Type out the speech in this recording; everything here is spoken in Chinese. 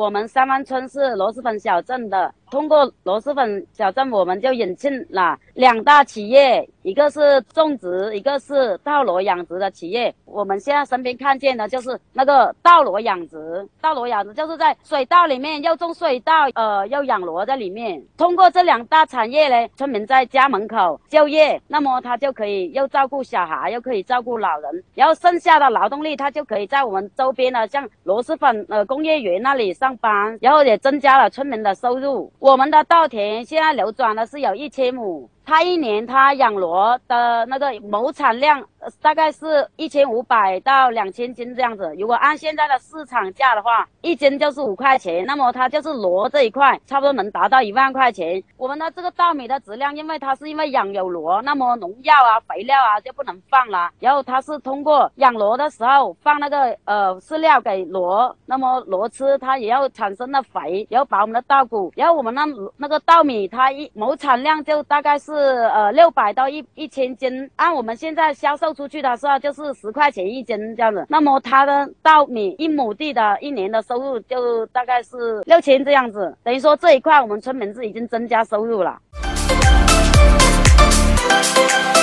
我们三湾村是螺蛳粉小镇的，通过螺蛳粉小镇，我们就引进了2大企业，一个是种植，一个是稻螺养殖的企业。我们现在身边看见的就是那个稻螺养殖，稻螺养殖就是在水稻里面又种水稻，又养螺在里面。通过这2大产业呢，村民在家门口就业，那么他就可以又照顾小孩，又可以照顾老人，然后剩下的劳动力他就可以在我们周边的像螺蛳粉工业园那里上班，然后也增加了村民的收入。我们的稻田现在流转的是有1000亩。他一年他养螺的那个亩产量大概是1500到2000斤这样子。如果按现在的市场价的话，1斤就是5块钱，那么它就是螺这一块差不多能达到1万块钱。我们的这个稻米的质量，因为它是因为养有螺，那么农药啊、肥料啊就不能放了，然后它是通过养螺的时候放那个饲料给螺，那么螺吃它也要产生的肥，然后把我们的稻谷，然后我们那个稻米它亩产量就大概是600到1000斤，按我们现在销售出去的时候就是10块钱1斤这样子。那么它的稻米1亩地的1年的收入就大概是6000这样子，等于说这一块我们村民是已经增加收入了。